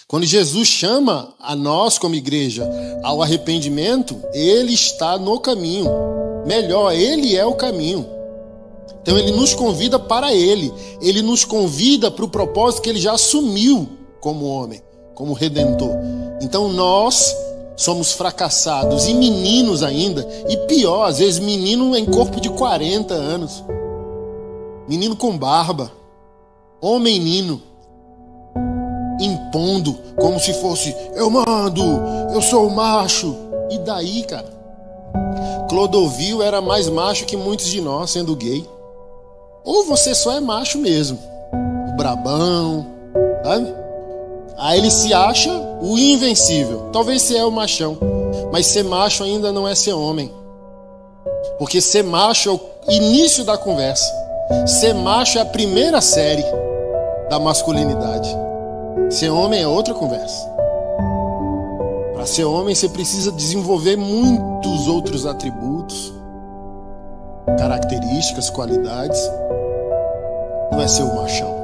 Quando Jesus chama a nós como igreja ao arrependimento, ele está no caminho. Melhor, ele é o caminho. Então ele nos convida para ele. Ele nos convida para o propósito que ele já assumiu como homem, como redentor. Então nós somos fracassados e meninos ainda. E pior, às vezes menino em corpo de 40 anos. Menino com barba. Homem nino. Impondo como se fosse: eu mando, eu sou o macho. E daí, cara? Clodovil era mais macho que muitos de nós, sendo gay. Ou você só é macho mesmo, o brabão, sabe? Aí ele se acha o invencível. Talvez você é o machão, mas ser macho ainda não é ser homem. Porque ser macho é o início da conversa. Ser macho é a primeira série da masculinidade. Ser homem é outra conversa. Para ser homem você precisa desenvolver muitos outros atributos, características, qualidades. Não é ser o machão.